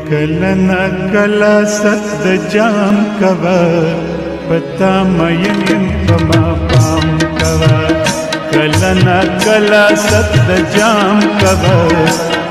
कला न कला सद जाम कवा पता मयन पमा पाम कवा कला न कला सद जाम कवा